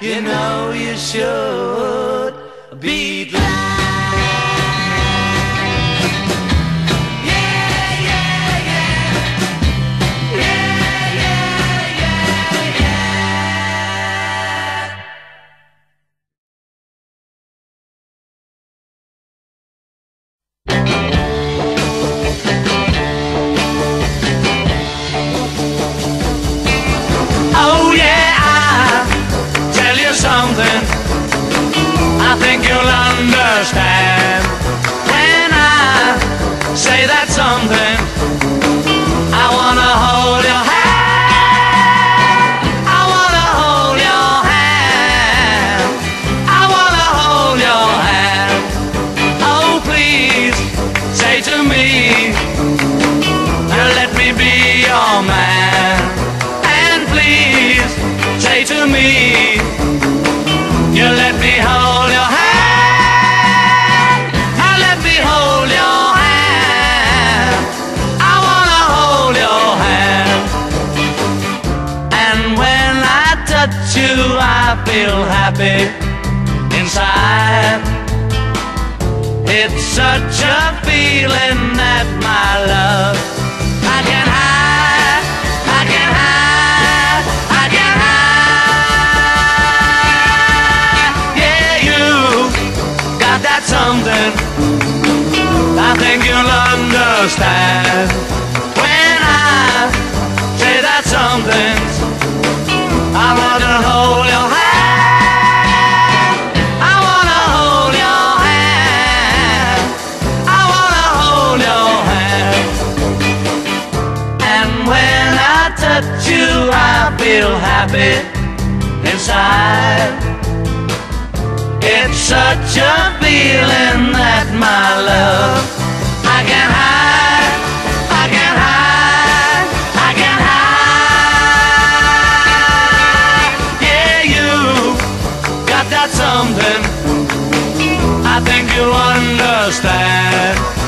You know you should be glad. I think you'll understand when I say that something. I wanna hold your hand. I wanna hold your hand. I wanna hold your hand. Oh, please say to me, let me be your man. And please say to me, you let me hold your hand. Now let me hold your hand. I wanna hold your hand. And when I touch you, I feel happy inside. It's such a feeling that my love I can hide, I can hide, I can hide. That's something I think you'll understand when I say that something. I wanna hold your hand. I wanna hold your hand. I wanna hold your hand. And when I touch you, I feel happy inside. It's such a feeling that my love I can hide, I can hide, I can hide. Yeah, you got that something I think you'll understand.